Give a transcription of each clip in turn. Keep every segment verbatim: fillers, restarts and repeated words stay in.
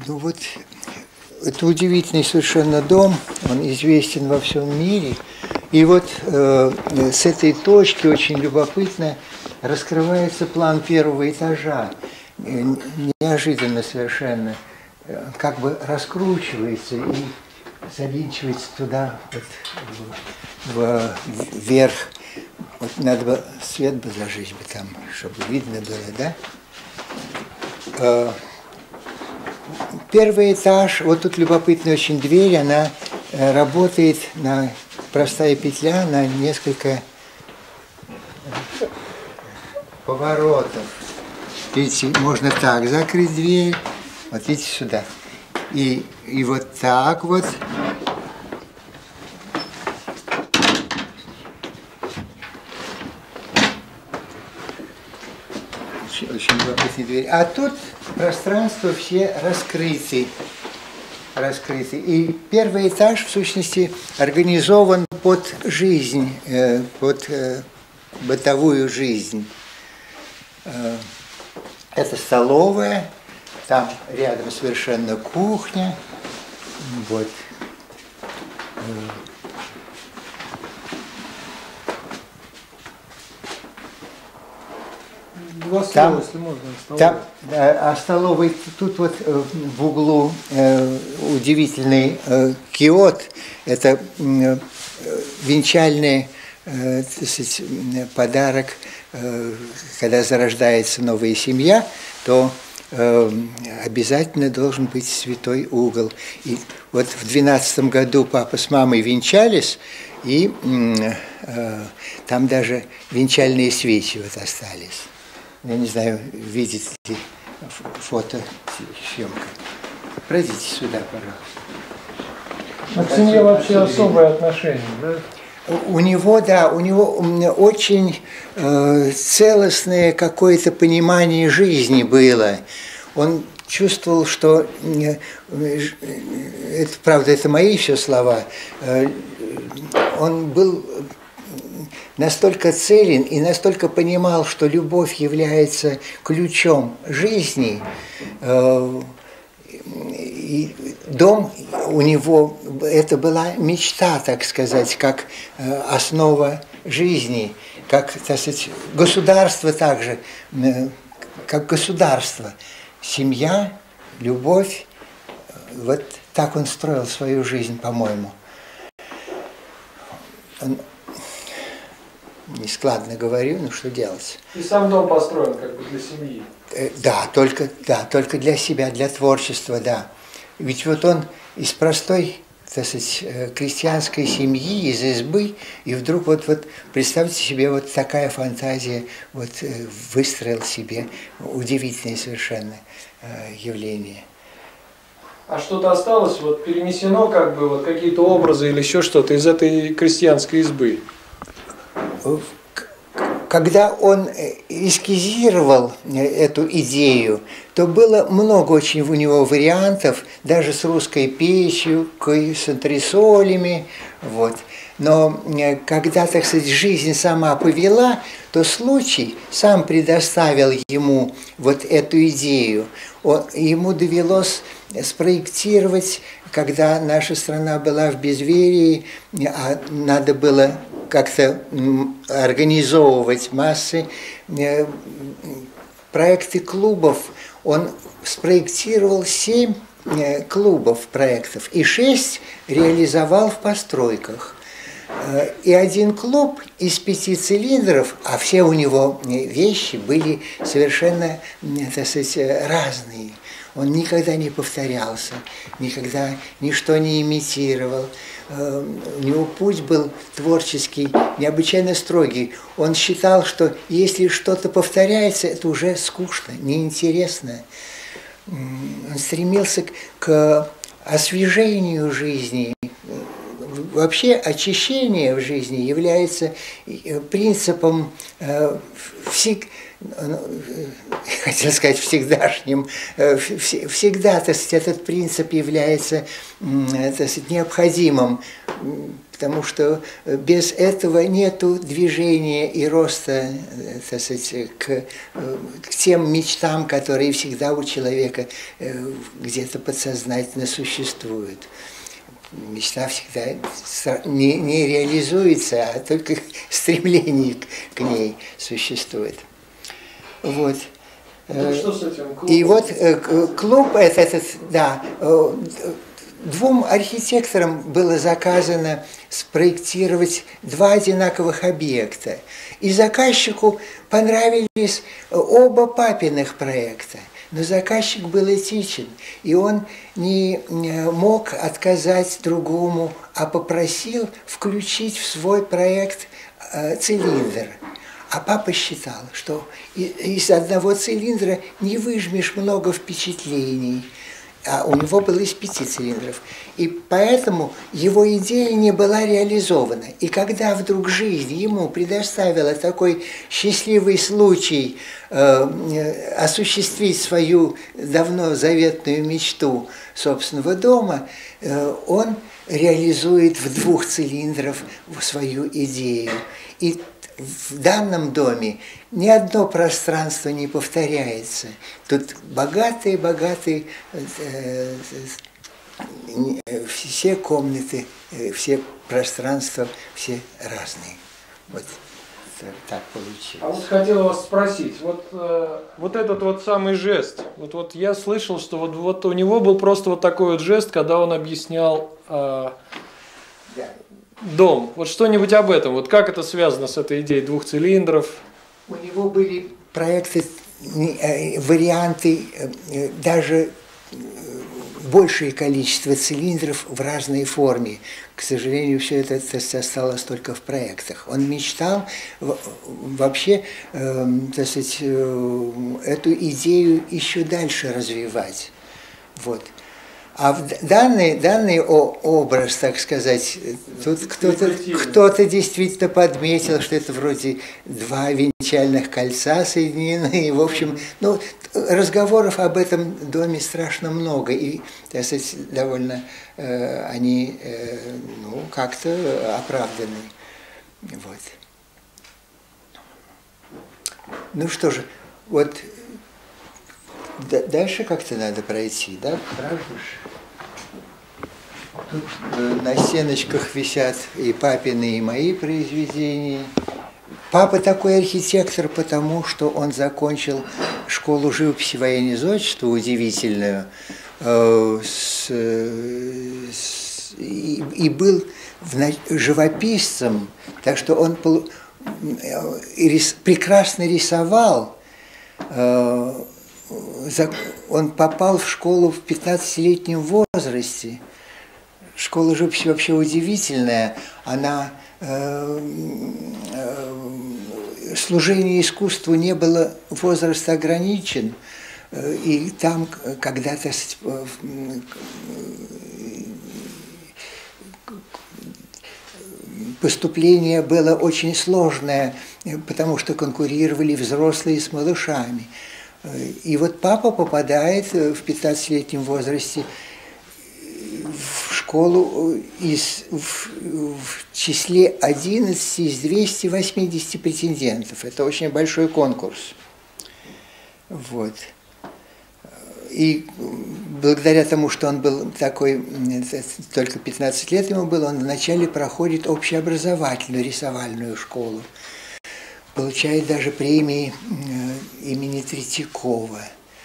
Ну вот, это удивительный совершенно дом, он известен во всем мире. И вот э, с этой точки очень любопытно раскрывается план первого этажа. Неожиданно совершенно. Как бы раскручивается и завинчивается туда, вот, в, вверх. Вот надо бы свет бы зажечь бы там, чтобы видно было, да? Первый этаж, вот тут любопытная очень дверь, она работает на простая петля на несколько поворотов. Видите, можно так закрыть дверь, вот видите сюда, и, и вот так вот. Очень, очень любопытная дверь. А тут пространство все раскрыты. раскрыты. И первый этаж, в сущности, организован под жизнь, под бытовую жизнь. Это столовая, там рядом совершенно кухня. Вот. Два слова, Там, если можно, там, а столовой тут вот в углу э, удивительный э, киот. Это э, венчальный э, сказать, подарок, э, когда зарождается новая семья, то э, обязательно должен быть святой угол. И вот в двенадцатом году папа с мамой венчались, и э, там даже венчальные свечи вот остались. Я не знаю, видите ли фото съемка. Пройдите сюда, пожалуйста. К семье вообще особое отношение, да? У, у него, да, у него очень э, целостное какое-то понимание жизни было. Он чувствовал, что, э, это, правда, это мои все слова, э, он был настолько целен и настолько понимал, что любовь является ключом жизни. И дом у него, это была мечта, так сказать, как основа жизни, как, так сказать, государство также, как государство. Семья, любовь, вот так он строил свою жизнь, по-моему. Нескладно говорю, ну что делать. И сам дом построен как бы для семьи. Да, только, да, только для себя, для творчества, да. Ведь вот он из простой, так сказать, крестьянской семьи, из избы, и вдруг вот, вот представьте себе, вот такая фантазия, вот выстроил себе удивительное совершенно явление. А что-то осталось, вот перенесено как бы, вот какие-то образы или еще что-то из этой крестьянской избы? Когда он эскизировал эту идею, то было много очень у него вариантов, даже с русской печью, с антресолями, вот. Но когда, так сказать, жизнь сама повела, то случай сам предоставил ему вот эту идею. Он, ему довелось спроектировать, когда наша страна была в безверии, а надо было как-то организовывать массы, проекты клубов. Он спроектировал семь клубов проектов и шесть реализовал в постройках. И один клуб из пяти цилиндров, а все у него вещи были совершенно, так сказать, разные. Он никогда не повторялся, никогда ничто не имитировал. У него путь был творческий, необычайно строгий. Он считал, что если что-то повторяется, это уже скучно, неинтересно. Он стремился к освежению жизни. Вообще очищение в жизни является принципом всег... хотел сказать всегдашним, всегда, так сказать, этот принцип является, так сказать, необходимым. потому что без этого нету движения и роста, так сказать, к, к тем мечтам, которые всегда у человека где-то подсознательно существуют. Мечта всегда не, не реализуется, а только стремление к, к ней существует. Вот. Ну, что с этим клубом? И вот клуб этот, да, двум архитекторам было заказано спроектировать два одинаковых объекта. И заказчику понравились оба папиных проекта. Но заказчик был этичен, и он не мог отказать другому, а попросил включить в свой проект цилиндр. А папа считал, что из одного цилиндра не выжмешь много впечатлений, а у него было из пяти цилиндров. И поэтому его идея не была реализована. И когда вдруг жизнь ему предоставила такой счастливый случай э, осуществить свою давно заветную мечту собственного дома, э, он реализует в двух цилиндрах свою идею. И в данном доме ни одно пространство не повторяется. Тут богатые-богатые, э, э, все комнаты, э, все пространства, все разные. Вот так получилось. А вот хотел вас спросить, вот, э, вот этот вот самый жест, вот, вот я слышал, что вот, вот у него был просто вот такой вот жест, когда он объяснял э, Да. дом. Вот что-нибудь об этом, вот как это связано с этой идеей двух цилиндров? У него были проекты, варианты, даже большее количество цилиндров в разной форме. К сожалению, все это осталось только в проектах. Он мечтал вообще, так сказать, эту идею еще дальше развивать. Вот. А данный, данный образ, так сказать, тут кто-то кто-то действительно подметил, что это вроде два венчальных кольца соединены. В общем, ну, разговоров об этом доме страшно много, и, так сказать, довольно э, они э, ну, как-то оправданы. Вот. Ну что же, вот дальше как-то надо пройти, да, правда же? Тут на стеночках висят и папины, и мои произведения. Папа такой архитектор, потому что он закончил школу живописи военизодчества удивительную, э, с, с, и, и был в, живописцем, так что он рис, прекрасно рисовал. Э, он попал в школу в пятнадцатилетнем возрасте. Школа живописи вообще удивительная. Она э, э, служение искусству не было возраст ограничен. И там когда-то поступление было очень сложное, потому что конкурировали взрослые с малышами. И вот папа попадает в пятнадцатилетнем возрасте в школу из, в, в числе одиннадцати из двухсот восьмидесяти претендентов. Это очень большой конкурс. Вот. И благодаря тому, что он был такой, только пятнадцать лет ему было, он вначале проходит общеобразовательную рисовальную школу. Получает даже премии имени Третьякова.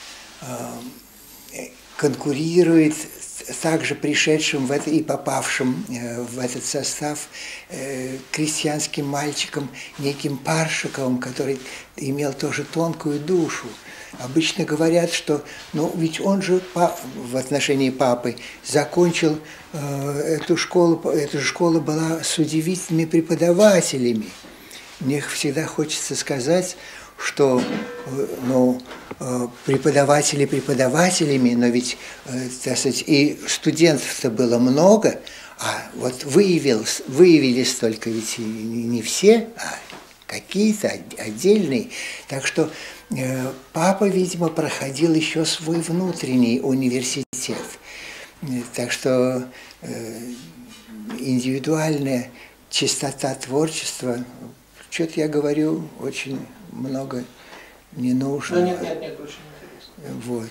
Конкурирует также пришедшим в это и попавшим в этот состав крестьянским мальчиком, неким Паршиковым, который имел тоже тонкую душу. Обычно говорят, что, ну, ведь он же в отношении папы закончил э, эту школу, эта школа была с удивительными преподавателями. Мне всегда хочется сказать, что, ну, преподаватели преподавателями, но ведь, так сказать, и студентов-то было много, а вот выявилось, выявились только ведь не все, а какие-то отдельные. Так что папа, видимо, проходил еще свой внутренний университет. Так что индивидуальная чистота творчества. Что-то я говорю очень много ненужного. Да нет, нет, нет, очень интересно. Вот.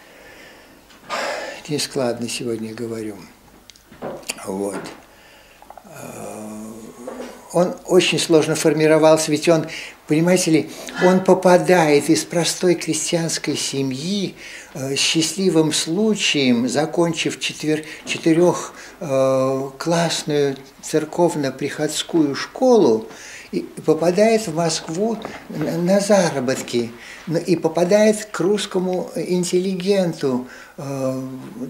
Нескладно сегодня говорю. Вот. Он очень сложно формировался, ведь он, понимаете ли, он попадает из простой крестьянской семьи э, счастливым случаем, закончив четвер, четырехклассную церковно-приходскую школу, и попадает в Москву на заработки, и попадает к русскому интеллигенту в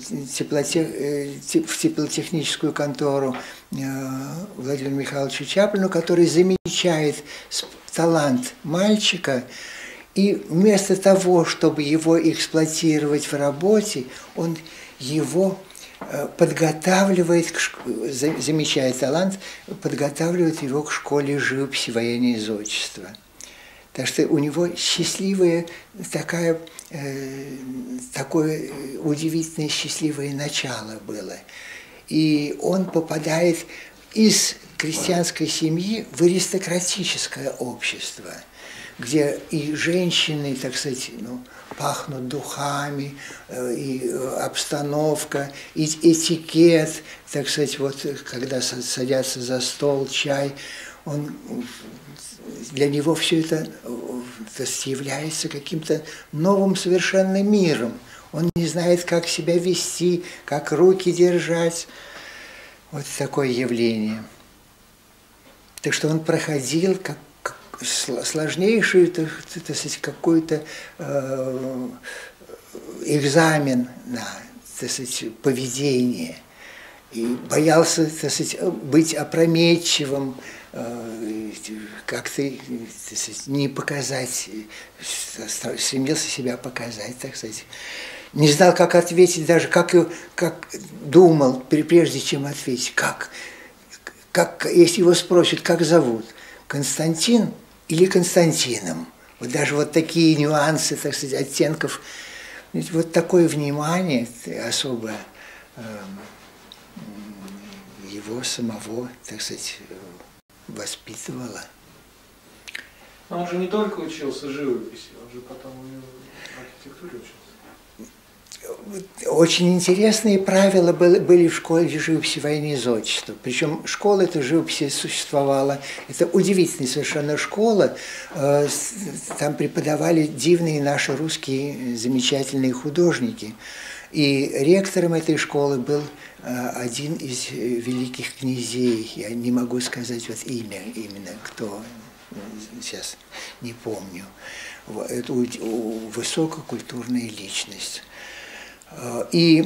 теплотехническую контору Владимиру Михайловичу Чаплину, который замечает талант мальчика, и вместо того, чтобы его эксплуатировать в работе, он его подготавливает, к, замечая талант, подготавливает его к школе живописи, воения и зодчества. Так что у него счастливое, такая, э, такое удивительное счастливое начало было. И он попадает из крестьянской семьи в аристократическое общество, где и женщины, так сказать, ну, пахнут духами, и обстановка, и этикет, так сказать, вот когда садятся за стол, чай, он, для него все это, это является каким-то новым совершенно миром. Он не знает, как себя вести, как руки держать. Вот такое явление. Так что он проходил как сложнейший, так сказать, какой-то э, экзамен на, так сказать, поведение. И боялся, так сказать, быть опрометчивым, э, как-то, так сказать, не показать, стремился себя показать, так сказать. Не знал, как ответить, даже как, как думал, прежде чем ответить, как, как, если его спросят, как зовут, Константин или Константином. Вот даже вот такие нюансы, так сказать, оттенков, вот такое внимание особо э, его самого, так сказать, воспитывало. Но он же не только учился живописи, он же потом в архитектуре учился. Очень интересные правила были в школе живописи, воения и зодчества. Причем школа этой живописи существовала. Это удивительная совершенно школа. Там преподавали дивные наши русские замечательные художники. И ректором этой школы был один из великих князей. Я не могу сказать вот имя именно, кто, сейчас не помню. Это высококультурная личность. И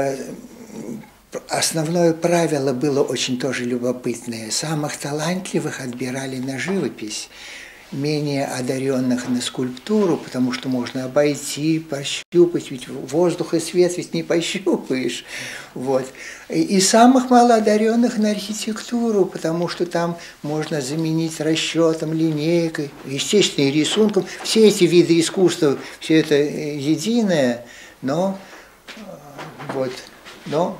основное правило было очень тоже любопытное. Самых талантливых отбирали на живопись, менее одаренных на скульптуру, потому что можно обойти, пощупать, ведь воздух и свет ведь не пощупаешь. Вот. И самых малоодаренных на архитектуру, потому что там можно заменить расчетом, линейкой, естественно, и рисунком. Все эти виды искусства, все это единое, но вот, но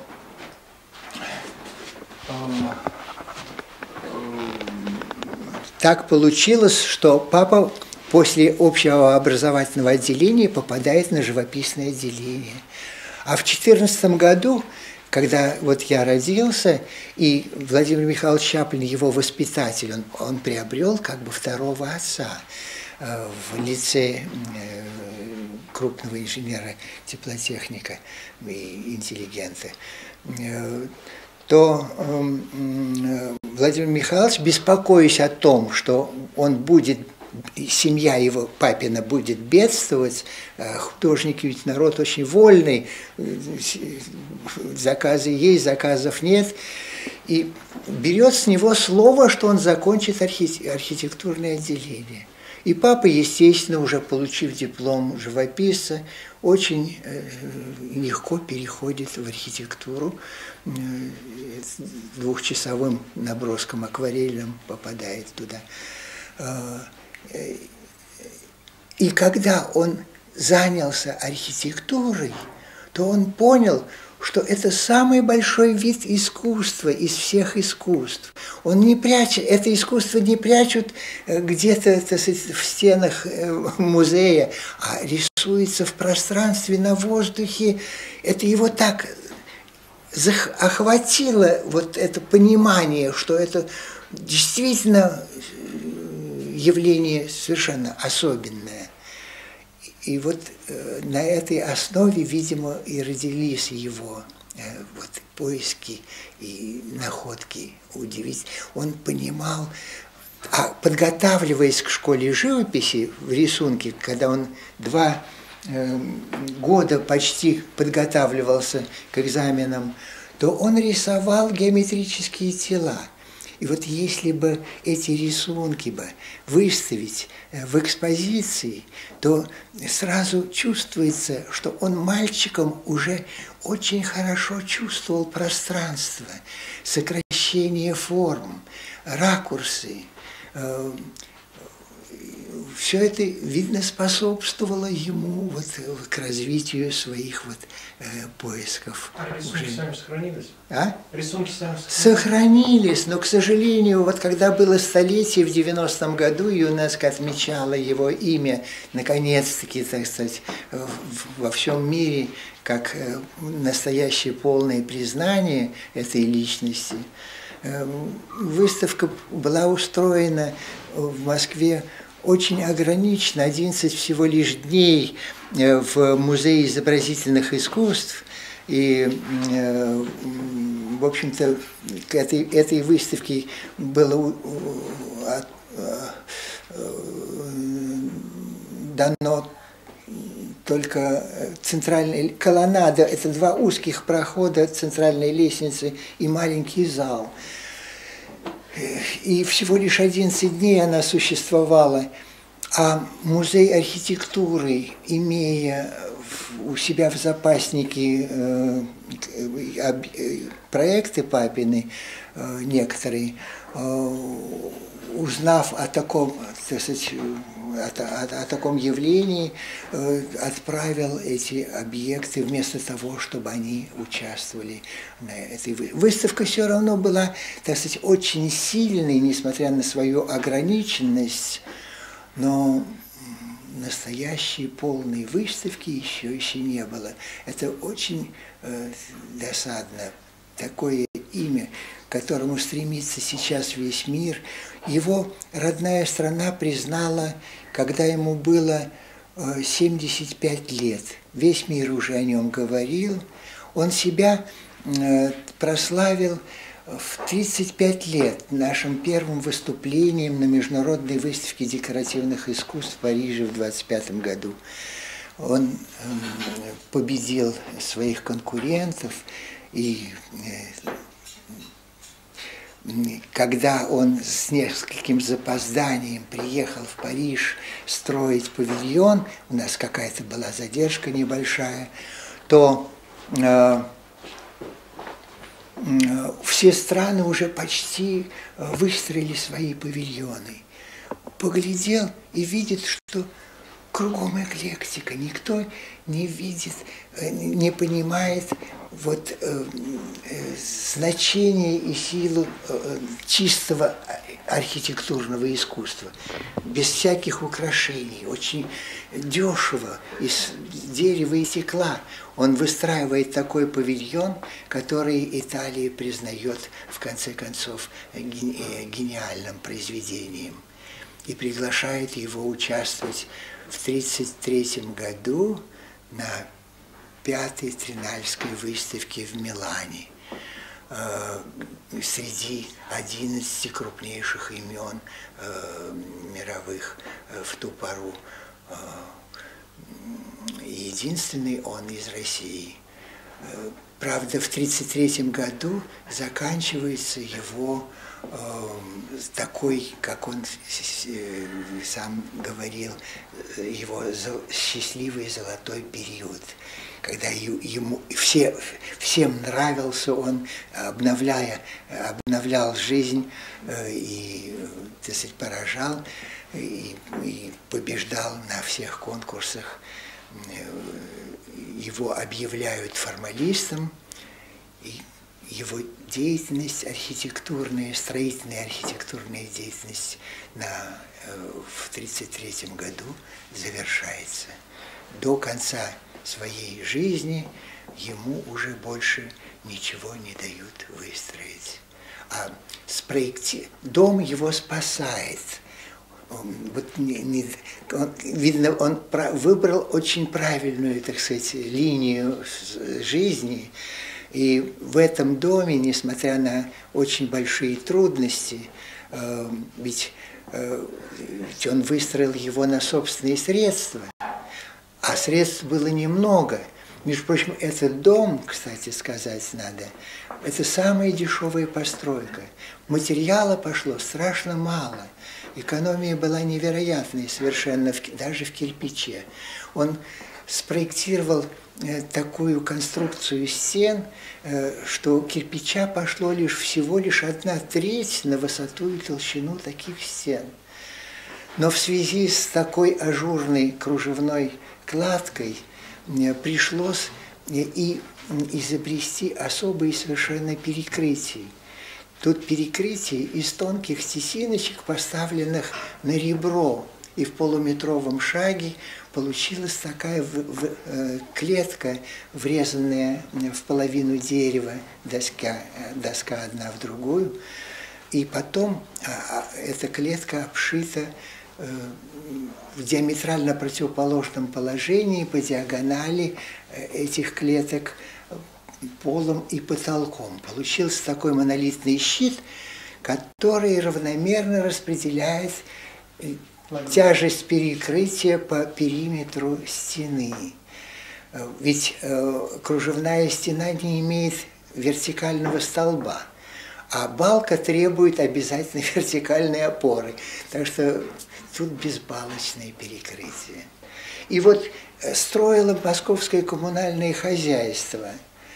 э, так получилось, что папа после общего образовательного отделения попадает на живописное отделение. А в четырнадцатом году, когда вот я родился, и Владимир Михайлович Чаплин, его воспитатель, он, он приобрел как бы второго отца э, в лице э, крупного инженера-теплотехника и интеллигента, то Владимир Михайлович, беспокоясь о том, что он будет, семья его папина будет бедствовать, художники ведь народ очень вольный, заказы есть, заказов нет, и берет с него слово, что он закончит архитектурное отделение. И папа, естественно, уже получив диплом живописца, очень э, легко переходит в архитектуру, э, двухчасовым наброском акварельным попадает туда. Э, э, и когда он занялся архитектурой, то он понял, что это самый большой вид искусства из всех искусств. Он не прячет, это искусство не прячут где-то, так сказать, в стенах музея, а рисуется в пространстве, на воздухе. Это его так охватило, вот это понимание, что это действительно явление совершенно особенное. И вот э, на этой основе, видимо, и родились его э, вот, поиски и находки удивительные. Он понимал, а подготавливаясь к школе живописи в рисунке, когда он два э, года почти подготавливался к экзаменам, то он рисовал геометрические тела. И вот если бы эти рисунки бы выставить в экспозиции, то сразу чувствуется, что он мальчиком уже очень хорошо чувствовал пространство, сокращение форм, ракурсы. Все это, видно, способствовало ему вот к развитию своих вот э, поисков. А рисунки уже... сами сохранились? А? Рисунки сами сохранились? Сохранились, но, к сожалению, вот когда было столетие в девяностом году, ЮНЕСКО отмечало его имя, наконец-таки, так сказать, во всем мире, как настоящее полное признание этой личности. Выставка была устроена в Москве очень ограничено, одиннадцать всего лишь дней в Музее изобразительных искусств. И, в общем-то, к этой, этой выставке было дано только центральная колоннада, это два узких прохода, центральной лестницы и маленький зал. И всего лишь одиннадцать дней она существовала, а музей архитектуры, имея у себя в запаснике э, э, проекты папины э, некоторые, э, узнав о таком, так сказать, о, о, о таком явлении, э, отправил эти объекты вместо того, чтобы они участвовали на этой выставке. Выставка все равно была, так сказать, очень сильной, несмотря на свою ограниченность, но настоящей полной выставки еще еще не было. Это очень э, досадно. Такое имя, к которому стремится сейчас весь мир, его родная страна признала, когда ему было э, семьдесят пять лет. Весь мир уже о нем говорил. Он себя э, прославил в тридцать пять лет нашим первым выступлением на международной выставке декоративных искусств в Париже в двадцать пятом году. Он э, победил своих конкурентов, и э, когда он с нескольким запозданием приехал в Париж строить павильон, у нас какая-то была задержка небольшая, то э, все страны уже почти выстроили свои павильоны. Поглядел и видит, что кругом эклектика, никто не видит, не понимает вот, э, э, значение и силу э, чистого архитектурного искусства, без всяких украшений, очень дешево, из дерева и стекла. Он выстраивает такой павильон, который Италия признает, в конце концов, гениальным произведением, и приглашает его участвовать в тридцать третьем году на пятой Тринальской выставке в Милане э, среди одиннадцати крупнейших имен э, мировых э, в ту пору. Э, единственный он из России. Э, правда, в тридцать третьем году заканчивается его э, такой, как он э, сам говорил, его счастливый золотой период, когда ему все, всем нравился он, обновляя, обновлял жизнь и, так сказать, поражал и, и побеждал на всех конкурсах. Его объявляют формалистом, И его деятельность архитектурная, строительная архитектурная деятельность на, в тридцать третьем году завершается. До конца своей жизни ему уже больше ничего не дают выстроить. А спроекти... дом его спасает. Вот не, не, он, видно, он про, выбрал очень правильную, так сказать, линию жизни. И в этом доме, несмотря на очень большие трудности, э, ведь, э, ведь он выстроил его на собственные средства, а средств было немного. Между прочим, этот дом, кстати сказать надо, это самая дешевая постройка. Материала пошло страшно мало. Экономия была невероятной совершенно, даже в кирпиче. Он спроектировал такую конструкцию стен, что кирпича пошло лишь всего лишь одна треть на высоту и толщину таких стен. Но в связи с такой ажурной кружевной кладкой пришлось и изобрести особые совершенно перекрытия. Тут перекрытие из тонких тесиночек, поставленных на ребро, и в полуметровом шаге получилась такая в, в, э, клетка, врезанная в половину дерева, доска, доска одна в другую, и потом а, эта клетка обшита э, в диаметрально противоположном положении по диагонали этих клеток полом и потолком. Получился такой монолитный щит, который равномерно распределяет тяжесть перекрытия по периметру стены. Ведь э, кружевная стена не имеет вертикального столба, а балка требует обязательно вертикальной опоры. Так что тут безбалочное перекрытие. И вот строило московское коммунальное хозяйство.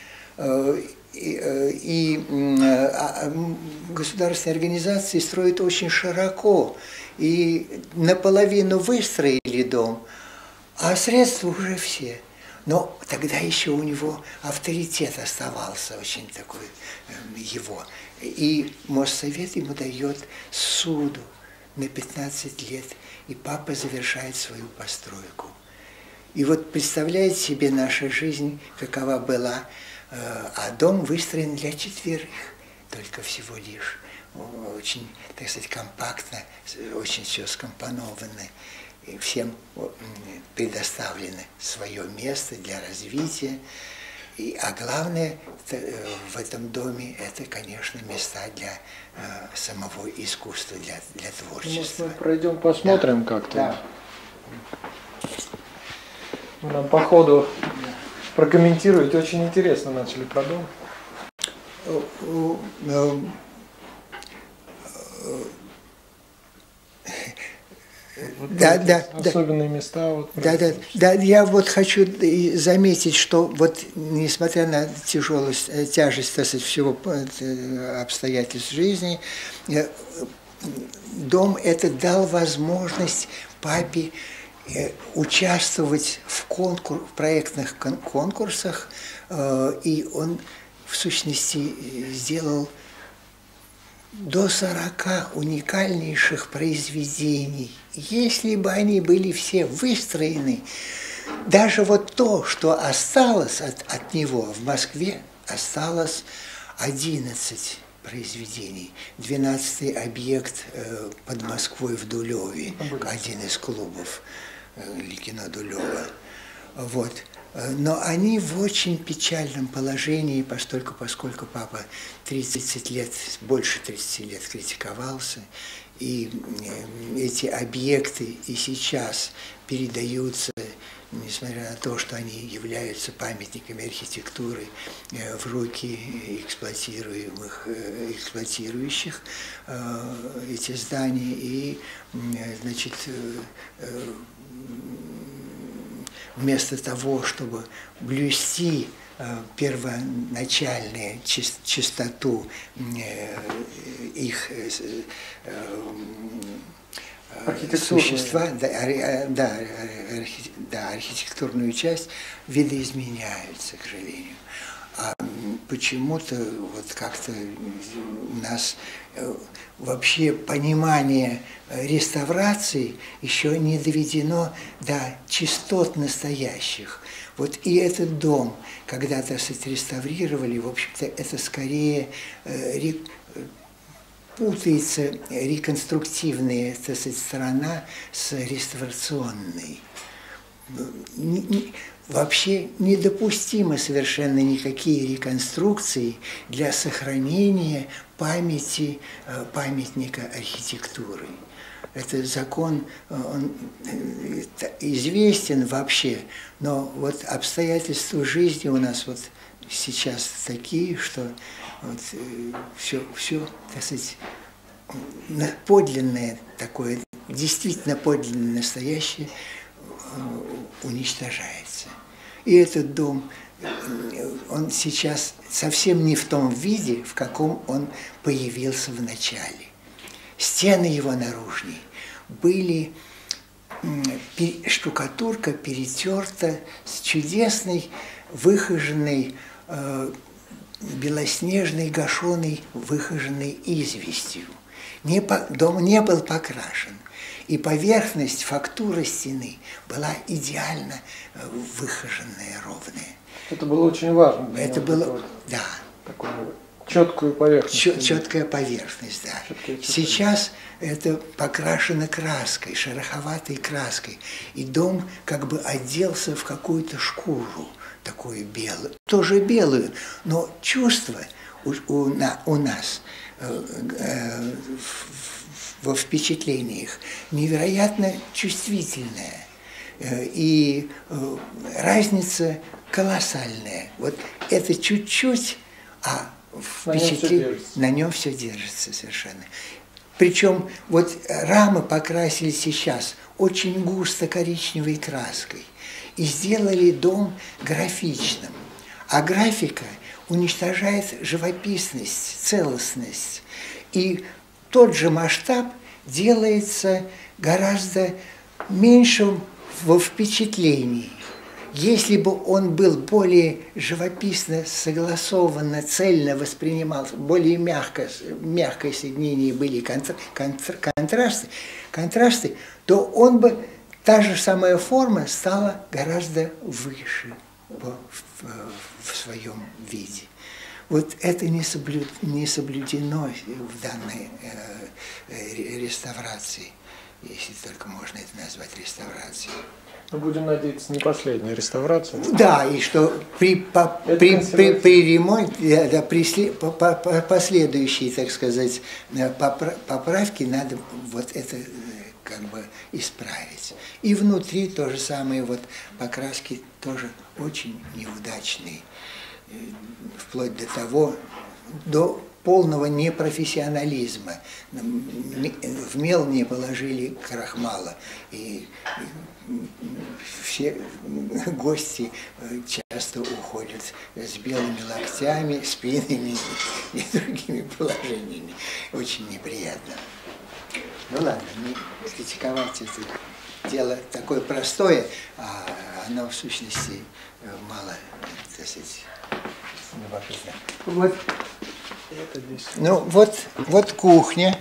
И, и государственные организации строят очень широко. И наполовину выстроили дом, а средства уже все. Но тогда еще у него авторитет оставался очень такой его. И Моссовет ему дает суду на пятнадцать лет, и папа завершает свою постройку. И вот представляете себе наша жизнь, какова была, а дом выстроен для четверых, только всего лишь. Очень, так сказать, компактно, очень все скомпоновано. И всем предоставлено свое место для развития. И, а главное в этом доме это, конечно, места для э, самого искусства, для, для творчества. Может, мы пройдем, посмотрим, да, как-то. Да. Нам по ходу прокомментируете. Очень интересно начали про дом. Вот да, да, особенные да, места. Вот, да, да, да, я вот хочу заметить, что вот несмотря на тяжелую тяжесть, так сказать, всего обстоятельств жизни, дом этот дал возможность папе участвовать в, конкур, в проектных конкурсах, и он в сущности сделал до сорока уникальнейших произведений. Если бы они были все выстроены, даже вот то, что осталось от, от него в Москве, осталось одиннадцать произведений. Двенадцатый объект э, под Москвой в Дулеве, один из клубов э, кино Дулева. Вот. Но они в очень печальном положении, поскольку, поскольку папа тридцать лет, больше тридцати лет критиковался, и эти объекты и сейчас передаются, несмотря на то, что они являются памятниками архитектуры, в руки эксплуатируемых, эксплуатирующих эти здания, и, значит, вместо того, чтобы блюсти первоначальную чистоту их существа, да, да, да, архитектурную часть, видоизменяются, к сожалению. А почему-то вот как-то у нас вообще понимание реставрации еще не доведено до чистот настоящих. Вот и этот дом когда-то отреставрировали, в общем-то, это скорее э, путается реконструктивная, так сказать, сторона с реставрационной. Вообще недопустимы совершенно никакие реконструкции для сохранения памяти памятника архитектуры. Это закон, он известен вообще, но вот обстоятельства жизни у нас вот сейчас такие, что вот все, все, так сказать, подлинное такое, действительно подлинное, настоящее уничтожается. И этот дом, он сейчас совсем не в том виде, в каком он появился в начале. Стены его наружные были, штукатурка перетерта с чудесной, выхоженной, э, белоснежной, гашеной, выхоженной известью. Не по, дом не был покрашен. И поверхность, фактура стены была идеально выхоженная, ровная. Это было очень важно. Это было, да. Такую четкую поверхность. Чет, четкая поверхность, да. Четкая, четкая. Сейчас это покрашено краской, шероховатой краской. И дом как бы оделся в какую-то шкуру, такую белую. Тоже белую, но чувство у, у, на, у нас э, э, во впечатлениях невероятно чувствительная, и разница колоссальная. Вот это чуть-чуть, а впечатление, на нем все держится совершенно. Причем вот рамы покрасили сейчас очень густо коричневой краской и сделали дом графичным. А графика уничтожает живописность, целостность. И тот же масштаб делается гораздо меньшим во впечатлении. Если бы он был более живописно, согласованно, цельно воспринимался, более мягко, мягкое соединение были контр, контр, контрасты, контрасты, то он бы, та же самая форма стала гораздо выше в, в, в своем виде. Вот это не, соблю, не соблюдено в данной э, реставрации, если только можно это назвать реставрацией. Мы будем надеяться, не последняя реставрация. Да, и что при, по, при, при, при ремонте, да, при по, по, по, последующей, так сказать, поправке надо вот это как бы исправить. И внутри то же самое, вот покраски тоже очень неудачные. Вплоть до того, до полного непрофессионализма. В мел не положили крахмала. И все гости часто уходят с белыми локтями, спинами и другими положениями. Очень неприятно. Ну ладно, не критиковать это дело такое простое, а оно в сущности мало, так сказать, любопытно. Вот, ну вот, вот кухня.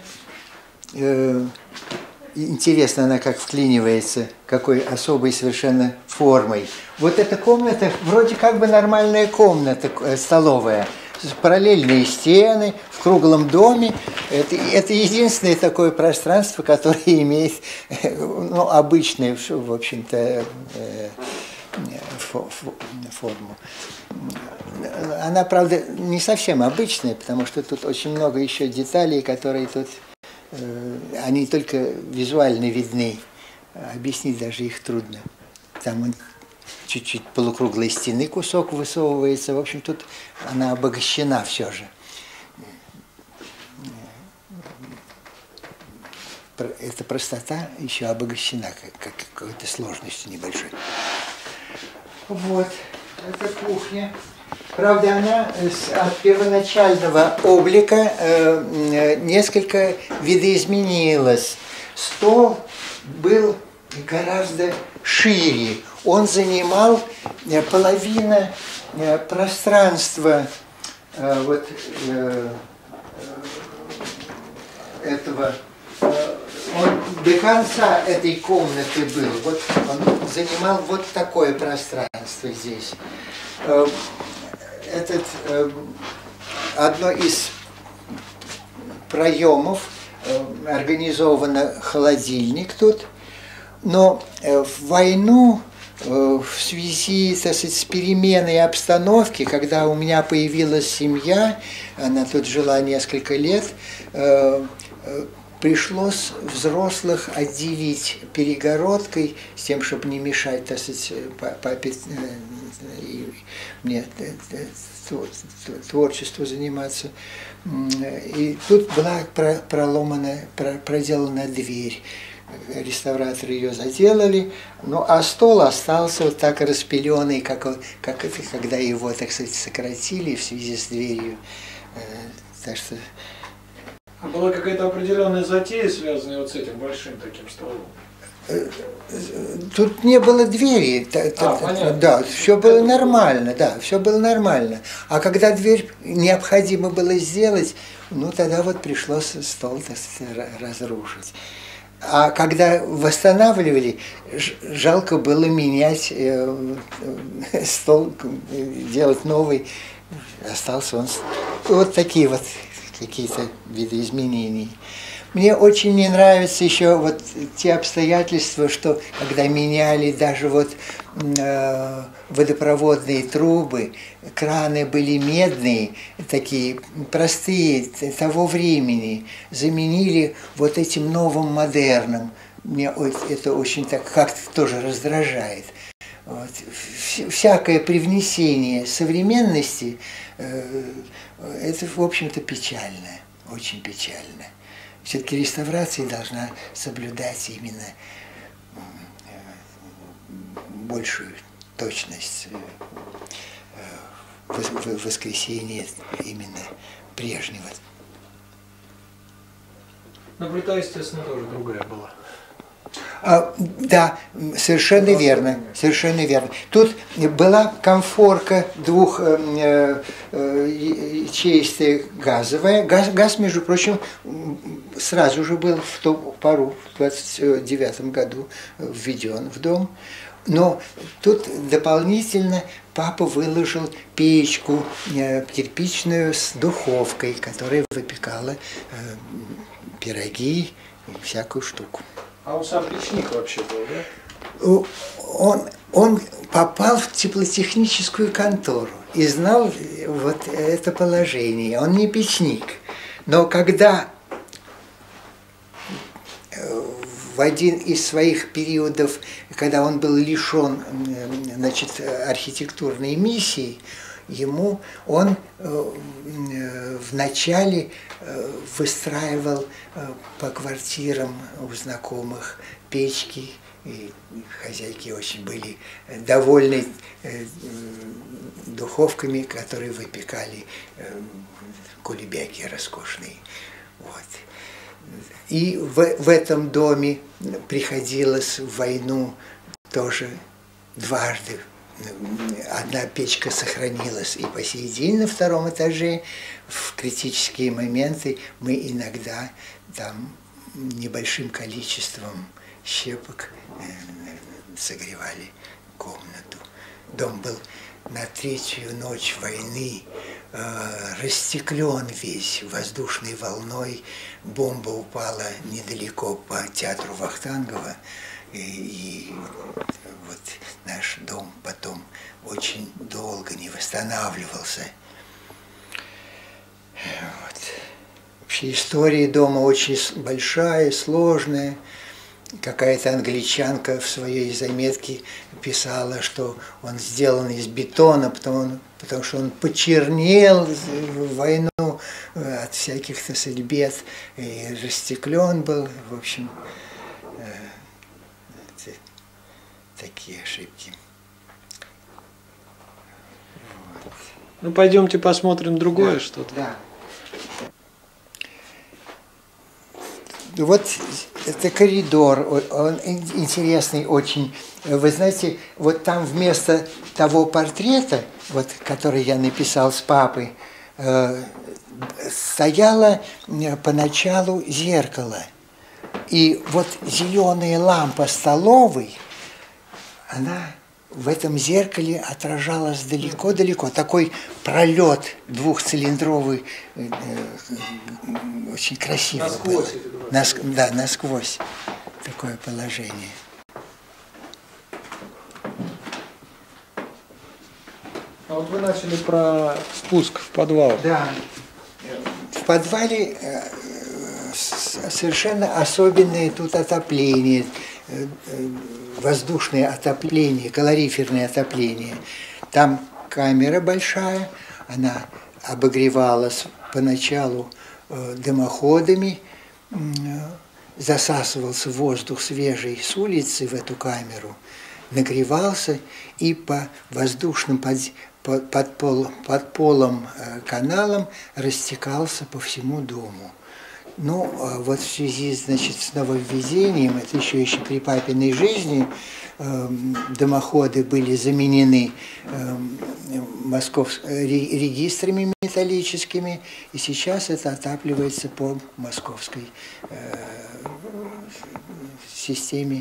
Э, интересно она как вклинивается, какой особой совершенно формой. Вот эта комната вроде как бы нормальная комната, столовая. Параллельные стены, в круглом доме. Это, это единственное такое пространство, которое имеет ну, обычную, в общем-то, форму. Она, правда, не совсем обычная, потому что тут очень много еще деталей, которые тут, они только визуально видны. Объяснить даже их трудно. Там он чуть-чуть полукруглой стены кусок высовывается. В общем, тут она обогащена все же. Эта простота еще обогащена как, как какой-то сложностью небольшой. Вот, это кухня. Правда, она от первоначального облика э, несколько видоизменилась. Стол был гораздо шире. Он занимал половину пространства э, вот э, этого, э, он до конца этой комнаты был. Вот он занимал вот такое пространство здесь. Э, этот э, одно из проемов э, организовано холодильник тут, но э, в войну э, в связи, так сказать, с переменой обстановки, когда у меня появилась семья, она тут жила несколько лет, э, э, пришлось взрослых отделить перегородкой с тем, чтобы не мешать, так сказать, папе и мне творчеству заниматься. И тут была проломана, проделана дверь. Реставраторы ее заделали, ну а стол остался вот так распиленный, как, как это, когда его, так сказать, сократили в связи с дверью. Так что... А была какая-то определенная затея, связанная вот с этим большим таким столом? Тут не было двери, а, да, все было нормально, да, все было нормально. А когда дверь необходимо было сделать, ну тогда вот пришлось стол, так сказать, разрушить. А когда восстанавливали, жалко было менять стол, делать новый, остался он. Вот такие вот какие-то виды изменений. Мне очень не нравятся еще вот те обстоятельства, что когда меняли даже вот э, водопроводные трубы, краны были медные, такие простые, того времени, заменили вот этим новым модерном. Мне это очень так как-то тоже раздражает. Вот. Всякое привнесение современности, э, это, в общем-то, печально, очень печально. Все-таки реставрация должна соблюдать именно большую точность воскресения именно прежнего. Но плита, естественно, тоже другая была. А, да, совершенно верно, совершенно верно. Тут была конфорка двух э, э, ячеистая газовая. Газ, газ, между прочим, сразу же был в ту пору, в двадцать девятом году введен в дом. Но тут дополнительно папа выложил печку э, кирпичную с духовкой, которая выпекала э, пироги и всякую штуку. А он сам печник вообще был, да? Он, он попал в теплотехническую контору и знал вот это положение. Он не печник. Но когда в один из своих периодов, когда он был лишен, значит, архитектурной миссии, ему он вначале выстраивал по квартирам у знакомых печки, и хозяйки очень были довольны духовками, которые выпекали кулебяки роскошные. Вот. И в, в этом доме приходилось в войну тоже дважды. Одна печка сохранилась и по сей день на втором этаже. В критические моменты мы иногда там небольшим количеством щепок согревали комнату. Дом был на третью ночь войны э, растеклен весь воздушной волной. Бомба упала недалеко по театру Вахтангова. И, и вот наш дом потом очень долго не восстанавливался. Вот. Вообще история дома очень большая, сложная. Какая-то англичанка в своей заметке писала, что он сделан из бетона, потому, потому что он почернел в войну от всяких, так сказать, бед, и растеклен был, в общем, такие ошибки. Вот. Ну, пойдемте посмотрим другое, да, что-то. Да. Вот это коридор, он интересный очень. Вы знаете, вот там вместо того портрета, вот, который я написал с папой, э, стояло поначалу зеркало. И вот зеленая лампа столовой, она в этом зеркале отражалась далеко-далеко. Такой пролет двухцилиндровый, э, э, очень красивый. Насквозь. Нас, да, насквозь такое положение. А вот вы начали про спуск в подвал. Да. В подвале э, совершенно особенное тут отопление, э, э, воздушное отопление, калориферное отопление. Там камера большая, она обогревалась поначалу э, дымоходами, э, засасывался воздух свежий с улицы в эту камеру, нагревался и по воздушным под, под, под, пол, под полом э, каналам растекался по всему дому. Ну, вот в связи, значит, с нововведением, это еще еще при папиной жизни, э, дымоходы были заменены э, москов... регистрами металлическими, и сейчас это отапливается по московской э, системе.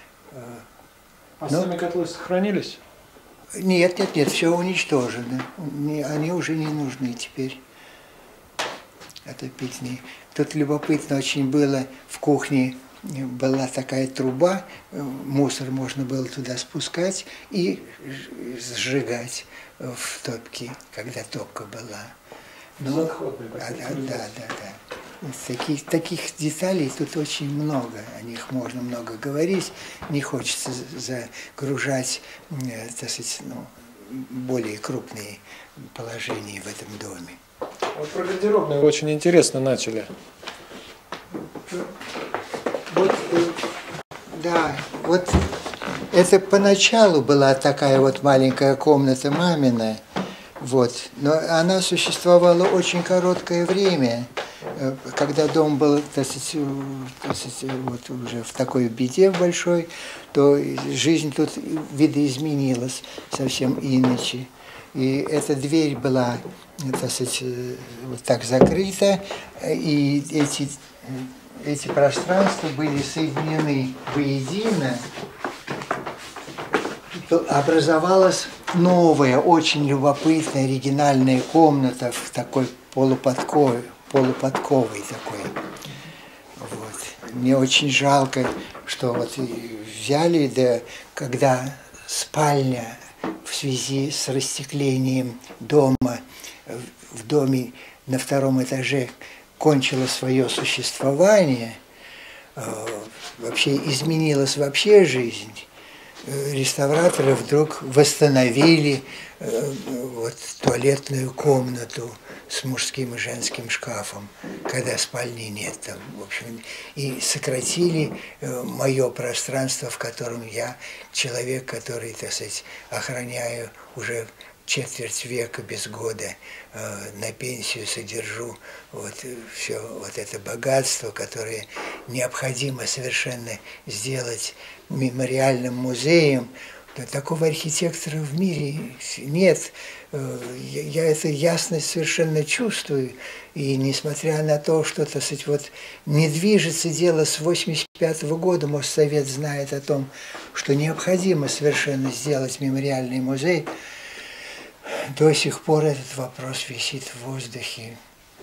А Но... сами котлы сохранились? Нет, нет, нет, все уничтожено. Они уже не нужны теперь. Отопительные. Тут любопытно очень было, в кухне была такая труба, мусор можно было туда спускать и сжигать в топке, когда топка была. Ну, да, да, да, да, да. Таких, таких деталей тут очень много, о них можно много говорить, не хочется загружать, так сказать, ну, более крупные положения в этом доме. Вот про гардеробную очень интересно начали. Вот, да, вот это поначалу была такая вот маленькая комната мамина, вот, но она существовала очень короткое время, когда дом был, так сказать, так сказать, вот уже в такой беде большой, то жизнь тут видоизменилась совсем иначе. И эта дверь была, так сказать, вот так закрыта, и эти, эти пространства были соединены воедино, то образовалась новая, очень любопытная, оригинальная комната в такой полуподковой, полуподковой такой. Вот. Мне очень жалко, что вот взяли, да, когда спальня в связи с растеклением дома, в доме на втором этаже кончила свое существование, вообще изменилась вообще жизнь, реставраторы вдруг восстановили вот, туалетную комнату с мужским и женским шкафом, когда спальни нет там, в общем, и сократили мое пространство, в котором я, человек, который, так сказать, охраняю уже четверть века без года, э, на пенсию содержу вот все вот это богатство, которое необходимо совершенно сделать мемориальным музеем. Но такого архитектора в мире нет. Я, я эту ясность совершенно чувствую. И несмотря на то, что, так сказать, вот не движется дело с восемьдесят пятого года, Моссовет знает о том, что необходимо совершенно сделать мемориальный музей, до сих пор этот вопрос висит в воздухе.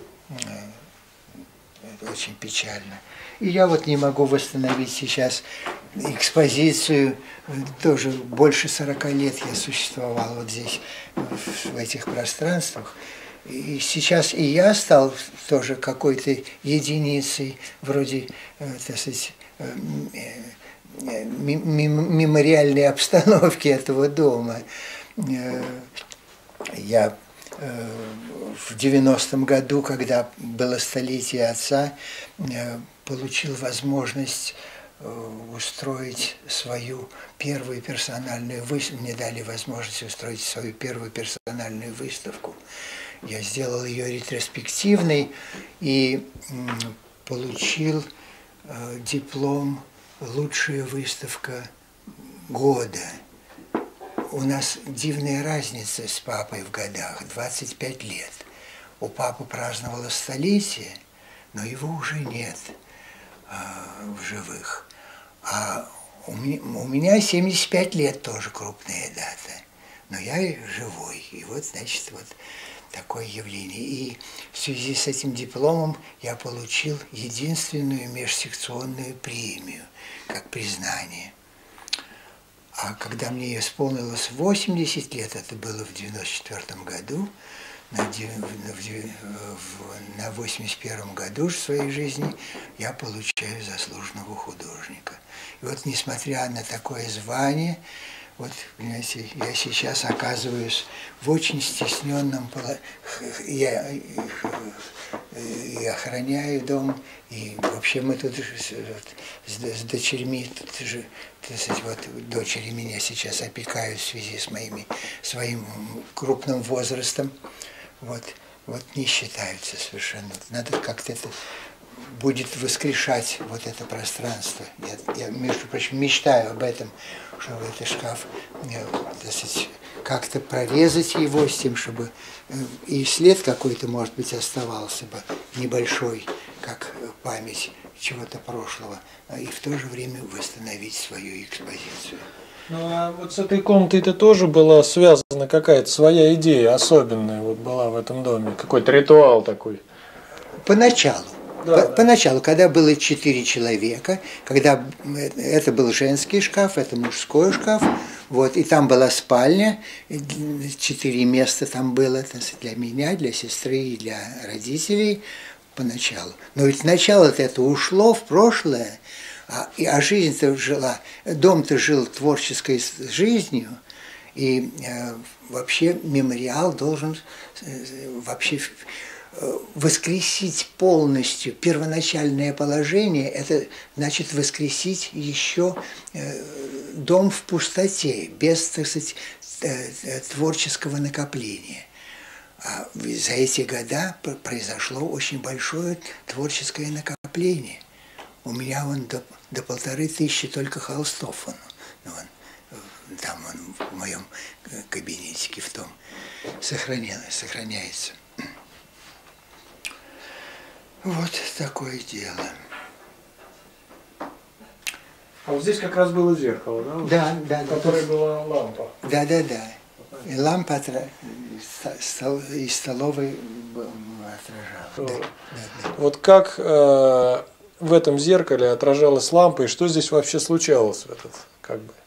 Это очень печально. И я вот не могу восстановить сейчас экспозицию. Тоже больше сорока лет я существовал вот здесь, в этих пространствах. И сейчас и я стал тоже какой-то единицей, вроде, так сказать, мемориальной обстановки этого дома. Я в девяностом году, когда было столетие отца, получил возможность устроить свою первую персональную выставку. Мне дали возможность устроить свою первую персональную выставку. Я сделал ее ретроспективной и получил диплом «Лучшая выставка года». У нас дивная разница с папой в годах, двадцать пять лет. у папы праздновалось столетие, но его уже нет а, в живых. А у меня, у меня семьдесят пять лет тоже крупная дата, но я живой. И вот, значит, вот такое явление. И в связи с этим дипломом я получил единственную межсекционную премию, как признание. А когда мне исполнилось восемьдесят лет, это было в девяносто четвёртом году, на восемьдесят первом году своей жизни я получаю заслуженного художника. И вот несмотря на такое звание, вот, понимаете, я сейчас оказываюсь в очень стесненном положении. Я и охраняю дом, и вообще мы тут вот, с, с дочерьми, тут же, так сказать, вот дочери меня сейчас опекают в связи с моими, своим крупным возрастом. Вот, вот не считаются совершенно. Надо как-то это будет воскрешать вот это пространство. Я, я, между прочим, мечтаю об этом, чтобы этот шкаф, так сказать, как-то прорезать его с тем, чтобы и след какой-то, может быть, оставался бы небольшой, как память чего-то прошлого, и в то же время восстановить свою экспозицию. Ну а вот с этой комнатой-то тоже была связана какая-то своя идея особенная, вот была в этом доме, какой-то ритуал такой. Поначалу. Да, по, да. Поначалу, когда было четыре человека, когда это был женский шкаф, это мужской шкаф, вот, и там была спальня, четыре места там было, так сказать, для меня, для сестры и для родителей поначалу. Но ведь начало-то это ушло в прошлое, а, а жизнь-то жила, дом-то жил творческой жизнью, и э, вообще мемориал должен э, вообще воскресить полностью первоначальное положение, это значит воскресить еще дом в пустоте, без, так сказать, творческого накопления. А за эти года произошло очень большое творческое накопление. У меня вон до, до полторы тысячи только холстов, он, он, там он в моем кабинетике в том сохраняется. Вот такое дело. А вот здесь как раз было зеркало, да? Да, да, да. В которой была лампа. Да, да, да. И лампа из столовой отражала. Да, да, да. Вот как э, в этом зеркале отражалась лампа, и что здесь вообще случалось в этот, как бы?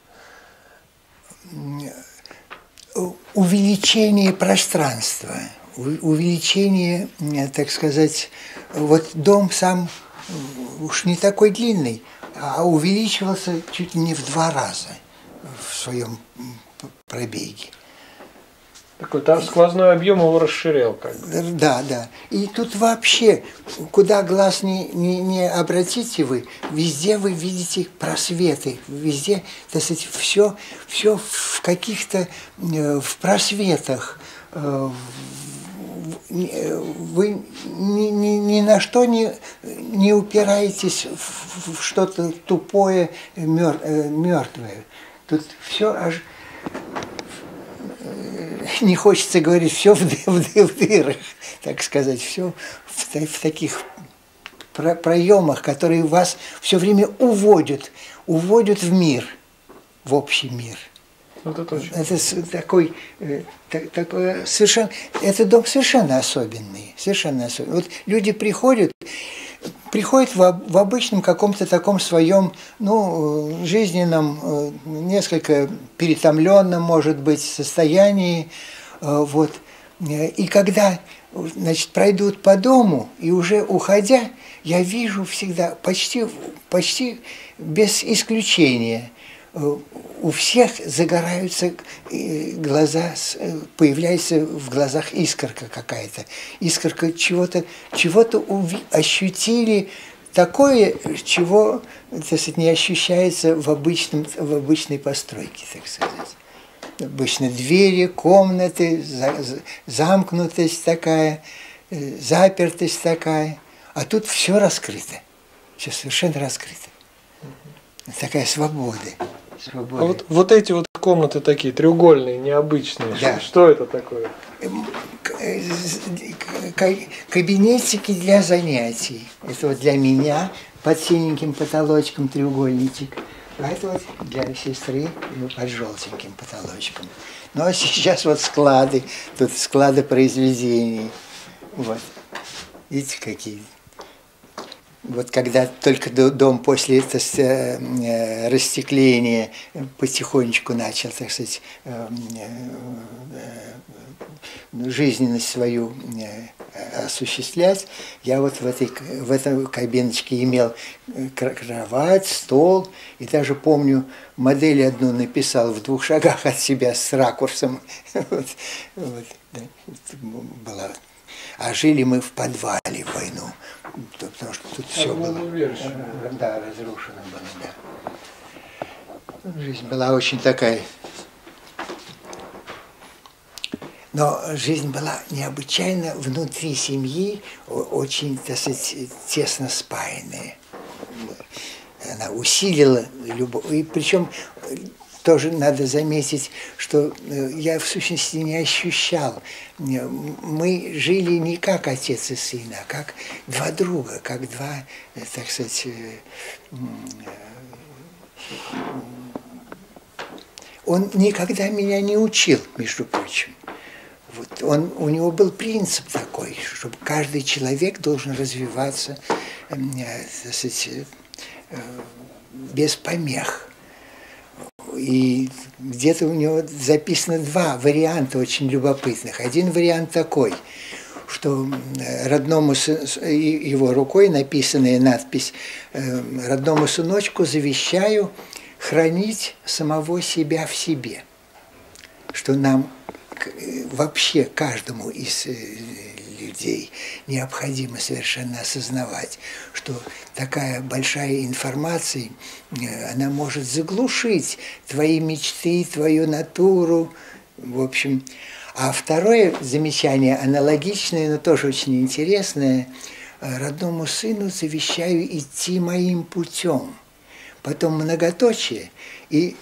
Увеличение пространства. Увеличение, так сказать, вот дом сам уж не такой длинный, а увеличивался чуть ли не в два раза в своем пробеге. Такой там сквозной объем его расширял, как бы. Да, да. И тут вообще, куда глаз не, не, не обратите вы, везде вы видите просветы, везде, так сказать, все, все в каких-то, в просветах. Вы ни, ни, ни на что не, не упираетесь в, в что-то тупое, мертвое. Тут все аж, не хочется говорить, все в, в, в дырах, так сказать, все в, в таких про, проемах, которые вас все время уводят, уводят в мир, в общий мир. Это точно. Это такой, так, такой совершенно, этот дом совершенно особенный, совершенно особенный. Вот люди приходят, приходят в, в обычном каком-то таком своем, ну, жизненном, несколько перетомленном, может быть, состоянии, вот. И когда, значит, пройдут по дому, и уже уходя, я вижу всегда, почти, почти без исключения, у всех загораются глаза, появляется в глазах искорка какая-то. Искорка чего-то, чего-то ощутили такое, чего, так сказать, не ощущается в, обычном, в обычной постройке, так сказать. Обычно двери, комнаты, замкнутость такая, запертость такая. А тут все раскрыто, все совершенно раскрыто. Такая свобода. А вот, вот эти вот комнаты такие треугольные, необычные, да. что, что это такое? кабинетики для занятий. Это вот для меня под синеньким потолочком треугольничек. А это вот для сестры под желтеньким потолочком. Ну а сейчас вот склады, тут склады произведений. Вот. Видите, какие. Вот когда только дом после этого растекления потихонечку начал, так сказать, жизненность свою осуществлять, я вот в этой в этом кабиночке имел кровать, стол, и даже помню, модель одну написал в двух шагах от себя с ракурсом. Вот, вот, да, была. А жили мы в подвале в войну, потому что тут все было, да, разрушено было, да. Жизнь была очень такая. Но жизнь была необычайно внутри семьи, очень, так сказать, тесно спаянная. Она усилила любовь. И причем тоже надо заметить, что я в сущности не ощущал. Мы жили не как отец и сын, а как два друга, как два, так сказать, он никогда меня не учил, между прочим. Вот он, у него был принцип такой, чтобы каждый человек должен развиваться, так сказать, без помех. И где-то у него записано два варианта очень любопытных. Один вариант такой, что родному его рукой написанная надпись «Родному сыночку завещаю хранить самого себя в себе», что нам вообще каждому из людей необходимо совершенно осознавать, что такая большая информация, она может заглушить твои мечты, твою натуру, в общем. А второе замечание, аналогичное, но тоже очень интересное: родному сыну завещаю идти моим путем. Потом многоточие, и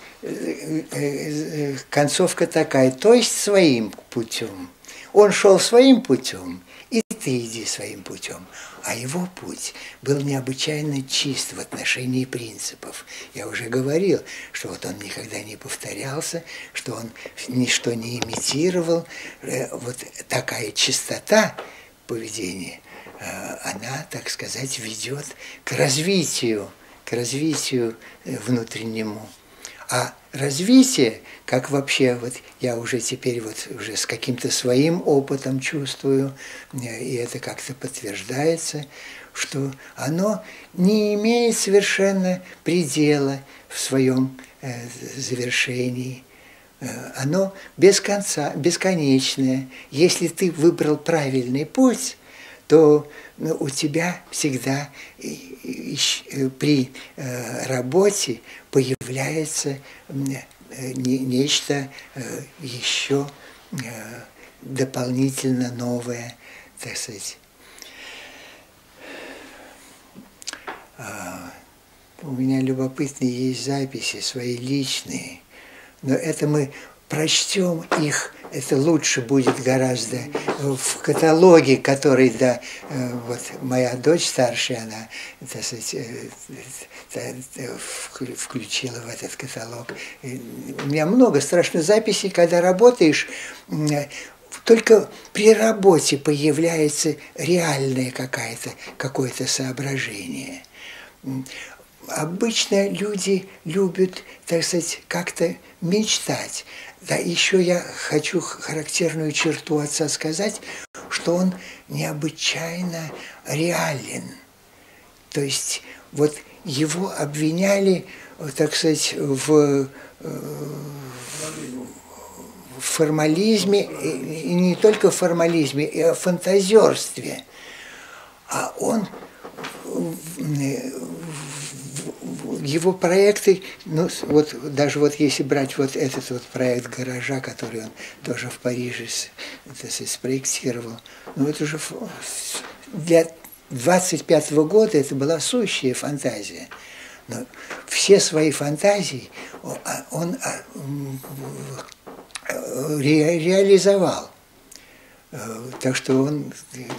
концовка такая, то есть своим путем. Он шел своим путем, и ты иди своим путем. А его путь был необычайно чист в отношении принципов. Я уже говорил, что вот он никогда не повторялся, что он ничто не имитировал. Вот такая чистота поведения, она, так сказать, ведет к развитию, к развитию внутреннему. А развитие, как вообще, вот я уже теперь вот уже с каким-то своим опытом чувствую, и это как-то подтверждается, что оно не имеет совершенно предела в своем э, завершении. Оно без конца, бесконечное. Если ты выбрал правильный путь, то ну, у тебя всегда при работе появляется нечто еще дополнительно новое, так сказать. У меня любопытные есть записи, свои личные, но это мы прочтем их, это лучше будет гораздо в каталоге, который, да, вот моя дочь старшая, она, так сказать, включила в этот каталог. У меня много страшных записей, когда работаешь, только при работе появляется реальное какое-то, какое-то соображение. Обычно люди любят, так сказать, как-то мечтать. Да, еще я хочу характерную черту отца сказать, что он необычайно реален. То есть вот его обвиняли, так сказать, в, в формализме, и не только в формализме, и в фантазерстве. А он, его проекты, ну вот даже вот если брать вот этот вот проект гаража, который он тоже в Париже, так сказать, спроектировал, ну это уже для двадцать пятого года это была сущая фантазия. Но все свои фантазии он ре реализовал. Так что он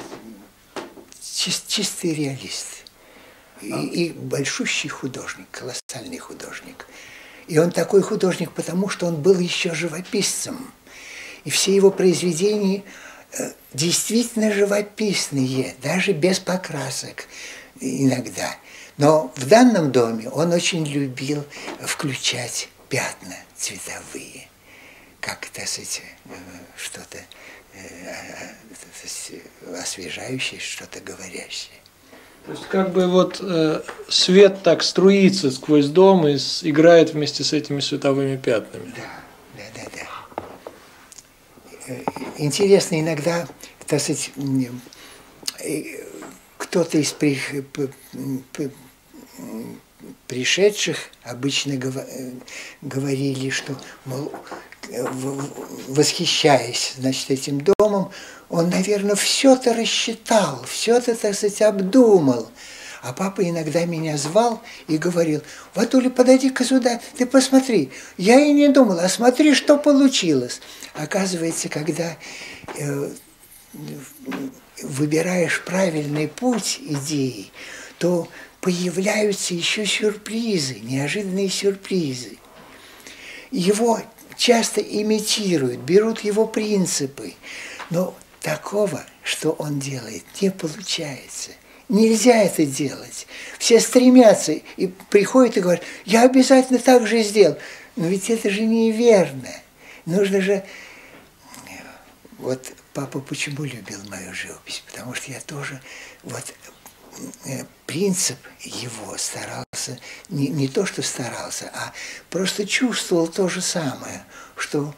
чис, чистый реалист. И, и большущий художник, колоссальный художник. И он такой художник, потому что он был еще живописцем. И все его произведения действительно живописные, даже без покрасок иногда. Но в данном доме он очень любил включать пятна цветовые, как, так сказать, что-то освежающее, что-то говорящее. То есть как бы вот э, свет так струится сквозь дом и с, играет вместе с этими световыми пятнами. Да, да, да, да. Интересно иногда, так сказать, кто-то из при, пришедших обычно говорили, что, мол, восхищаясь, значит, этим домом, он, наверное, все-то рассчитал, все-то, так сказать, обдумал. А папа иногда меня звал и говорил: «Ватуля, подойди-ка сюда, ты посмотри». Я и не думал, а смотри, что получилось. Оказывается, когда э, выбираешь правильный путь идеи, то появляются еще сюрпризы, неожиданные сюрпризы. Его часто имитируют, берут его принципы, но такого, что он делает, не получается. Нельзя это делать. Все стремятся и приходят и говорят: «Я обязательно так же сделал». Но ведь это же неверно. Нужно же... Вот папа почему любил мою живопись? Потому что я тоже... Вот принцип его старался, не, не то что старался, а просто чувствовал то же самое, что...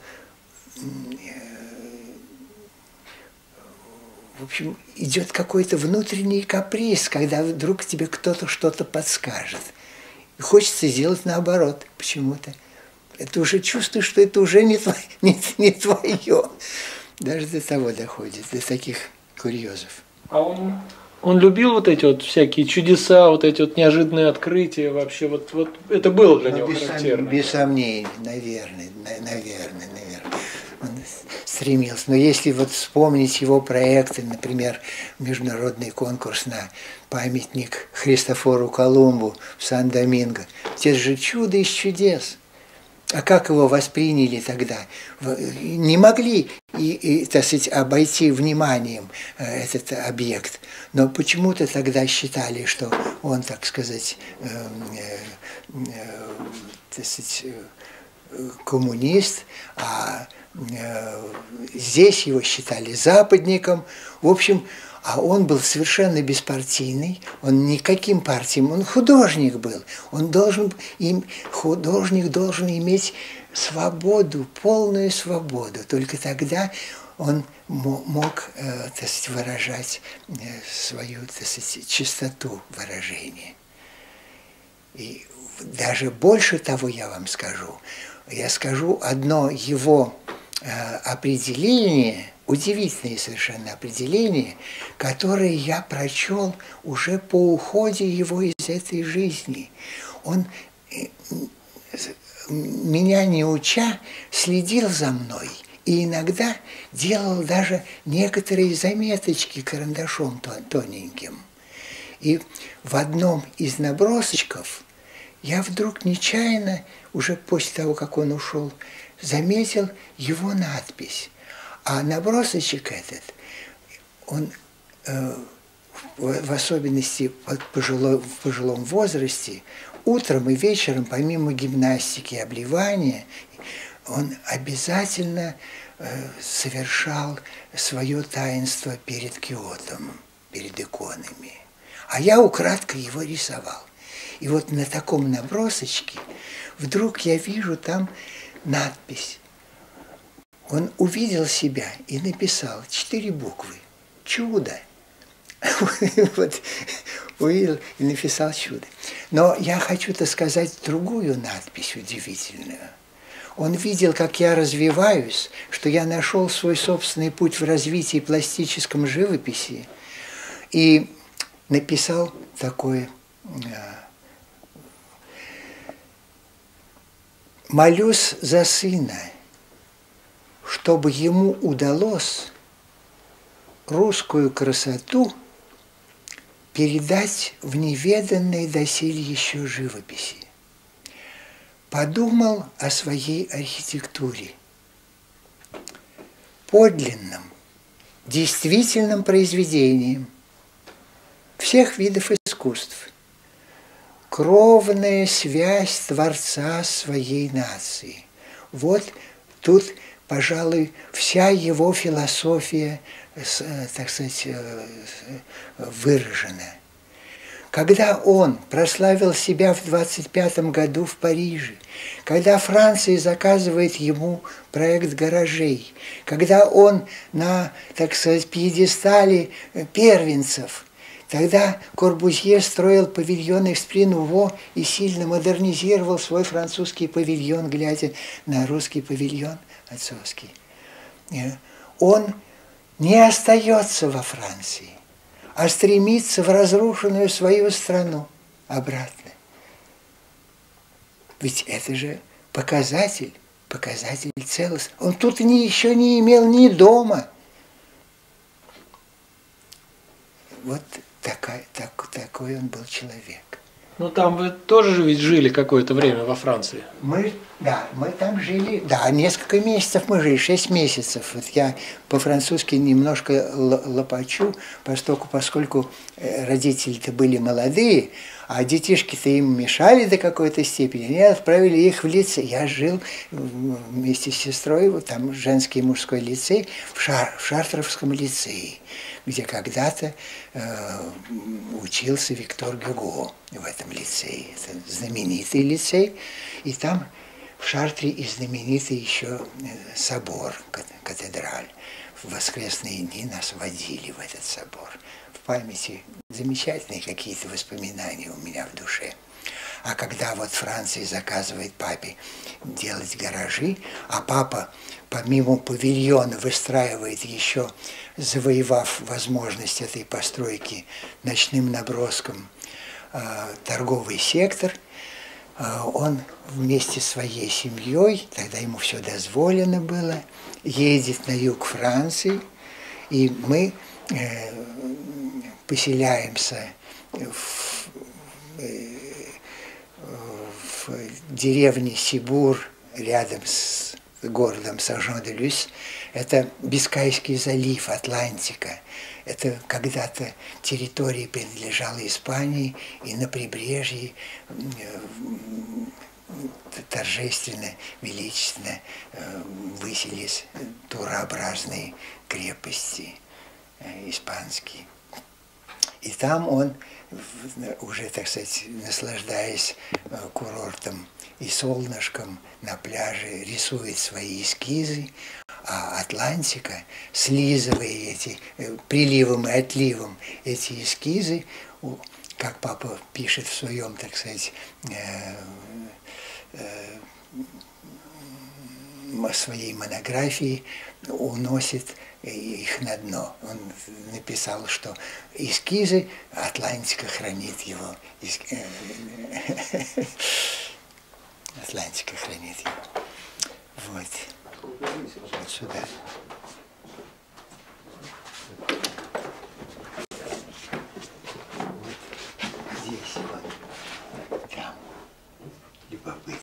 В общем, идет какой-то внутренний каприз, когда вдруг тебе кто-то что-то подскажет. И хочется сделать наоборот почему-то. Это уже чувствуешь, что это уже не, твое, не, не твое. Даже до того доходит, до таких курьезов. А он, он любил вот эти вот всякие чудеса, вот эти вот неожиданные открытия вообще? Вот, вот это было для Но него без характерно? Сом, без сомнений, наверное, наверное, наверное. Он стремился. Но если вот вспомнить его проекты, например, международный конкурс на памятник Христофору Колумбу в Сан-Доминго, это же чудо из чудес. А как его восприняли тогда? Не могли, и, и, так сказать, обойти вниманием этот объект. Но почему-то тогда считали, что он, так сказать, э, э, э, так сказать, коммунист, а здесь его считали западником. В общем, а он был совершенно беспартийный, он никаким партиям, он художник был. Он должен, им, художник должен иметь свободу, полную свободу. Только тогда он мог, так сказать, выражать свою, так сказать, чистоту выражения. И даже больше того я вам скажу. Я скажу одно его определение, удивительное совершенно определение, которое я прочел уже по уходе его из этой жизни. Он, меня не уча, следил за мной и иногда делал даже некоторые заметочки карандашом тоненьким. И в одном из набросочков я вдруг нечаянно, уже после того, как он ушел, заметил его надпись. А набросочек этот, он э, в, в особенности в пожилом, в пожилом возрасте, утром и вечером, помимо гимнастики и обливания, он обязательно э, совершал свое таинство перед киотом, перед иконами. А я украдкой его рисовал. И вот на таком набросочке вдруг я вижу там надпись. Он увидел себя и написал четыре буквы. Чудо. Вот, увидел и написал чудо. Но я хочу-то сказать другую надпись удивительную. Он видел, как я развиваюсь, что я нашел свой собственный путь в развитии пластическом живописи, и написал такое: «Молюсь за сына, чтобы ему удалось русскую красоту передать в неведанной доселе еще живописи. Подумал о своей архитектуре, подлинном, действительном произведением всех видов искусств, кровная связь Творца своей нации. Вот тут, пожалуй, вся его философия, так сказать, выражена. Когда он прославил себя в двадцать пятом году в Париже, когда Франция заказывает ему проект гаражей, когда он на, так сказать, пьедестале первенцев, тогда Корбузье строил павильон Экспри-Нуво и сильно модернизировал свой французский павильон, глядя на русский павильон отцовский. Он не остается во Франции, а стремится в разрушенную свою страну обратно. Ведь это же показатель, показатель целостности. Он тут ни, еще не имел ни дома. Вот такой, так, такой он был человек. Ну там вы тоже же ведь жили какое-то время во Франции. Мы, да, мы там жили, да, несколько месяцев мы жили, шесть месяцев. Вот я по-французски немножко лопачу, поскольку, поскольку родители-то были молодые, а детишки-то им мешали до какой-то степени, они отправили их в лицей. Я жил вместе с сестрой, вот там женский и мужской лицей, в, Шар, в Шартровском лицее, где когда-то э, учился Виктор Гюго в этом лицее. Это знаменитый лицей. И там в Шартре и знаменитый еще собор, катедраль. В воскресные дни нас водили в этот собор. В памяти замечательные какие-то воспоминания у меня в душе. А когда вот Франция заказывает папе делать гаражи, а папа помимо павильона выстраивает еще, завоевав возможность этой постройки ночным наброском, торговый сектор, он вместе с своей семьей, тогда ему все дозволено было, едет на юг Франции, и мы поселяемся в, в деревне Сибур рядом с городом Сен-Жан-де-Лuz. Это Бискайский залив, Атлантика. Это когда-то территория принадлежала Испании, и на прибрежье торжественно, величественно высились турообразные крепости испанские. И там он, уже, так сказать, наслаждаясь курортом и солнышком на пляже, рисует свои эскизы, а Атлантика, слизывая эти, приливом и отливом эти эскизы, как папа пишет в своем, так сказать, своей монографии, уносит их на дно. Он написал, что эскизы Атлантика хранит его. Атлантика хранит его. Вот. Вот сюда. Вот здесь вот. Там. Любопытно.